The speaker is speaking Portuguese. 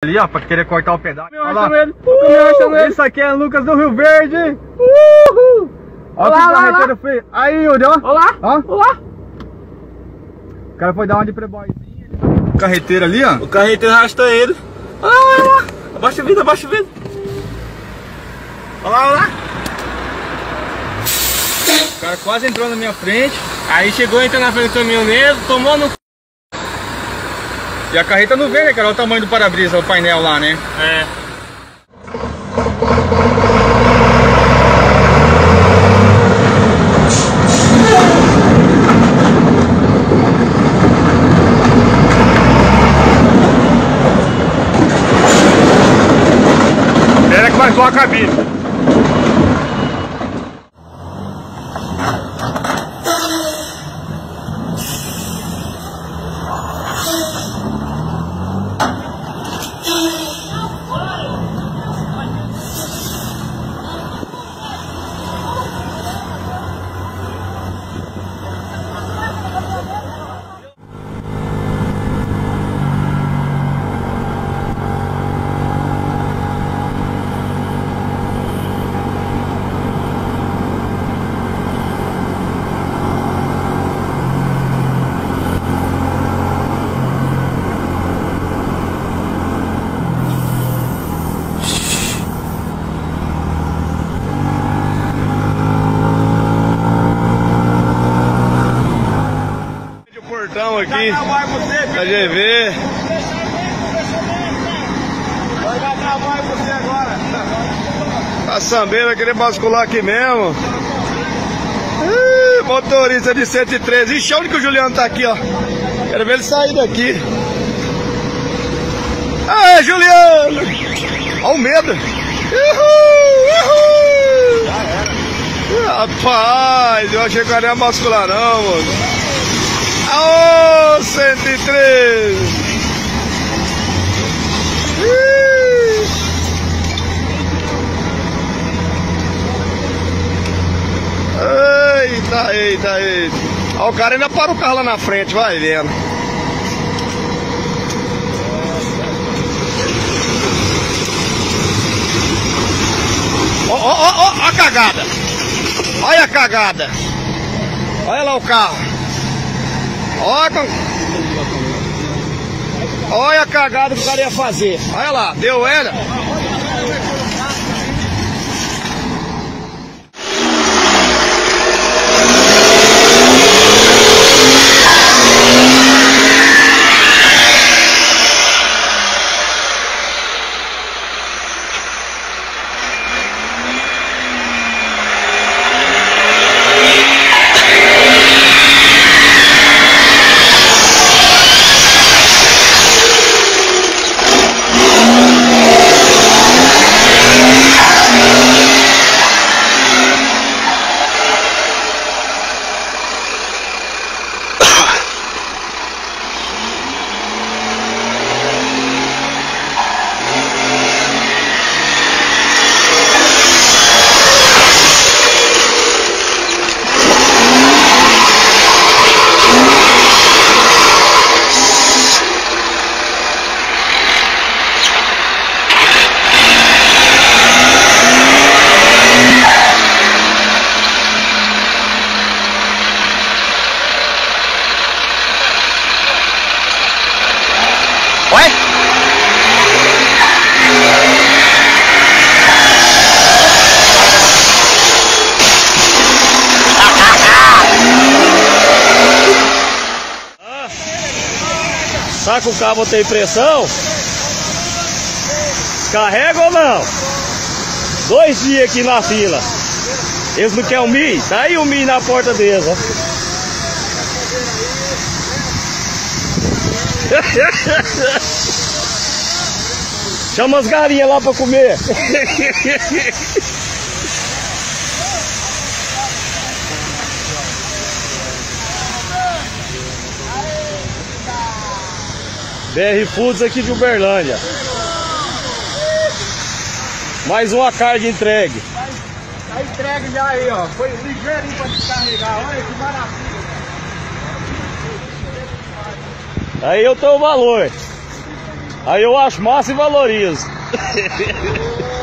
Ali, ó, pra querer cortar o pedaço. Olha lá. Isso aqui é Lucas do Rio Verde. Olha o que o carreteiro fez. Aí, Yuri, ó. Olá. O cara foi dar uma de playboyzinho. O carreteiro ali, ó. O carreteiro arrasta ele. Olha lá. Abaixa o vidro, abaixa o vidro. Olha lá. O cara quase entrou na minha frente. Aí chegou, entrou na frente do caminhoneiro, tomou no... E a carreta não vem, né, cara? Olha o tamanho do para-brisa, o painel lá, né? É. Espera que vai zoar a cabine. Aqui da GV. Vai dar trabalho você agora. A Sambeira vai querer bascular aqui mesmo. Motorista de 113. Ixi, onde que o Juliano tá aqui, ó. Quero ver ele sair daqui. Aê, Juliano! Olha o medo. Rapaz, eu achei que eu não ia bascular não, mano. Aô, 113! Eita. Ó, o cara ainda para o carro lá na frente, vai vendo. Ó a cagada. Olha a cagada. Olha lá o carro. Olha a cagada que o cara ia fazer. Olha lá, deu ela. Saca o cabo tem pressão? Carrega ou não? 2 dias aqui na fila. Eles não querem o Mi? Tá aí o Mi na porta deles, ó. Chama as galinhas lá pra comer. BR Foods aqui de Uberlândia. Mais uma carga entregue. Tá entregue já aí, ó. Foi ligeirinho pra descarregar. Olha que maravilha. Aí eu tô o valor. Aí eu acho massa e valorizo.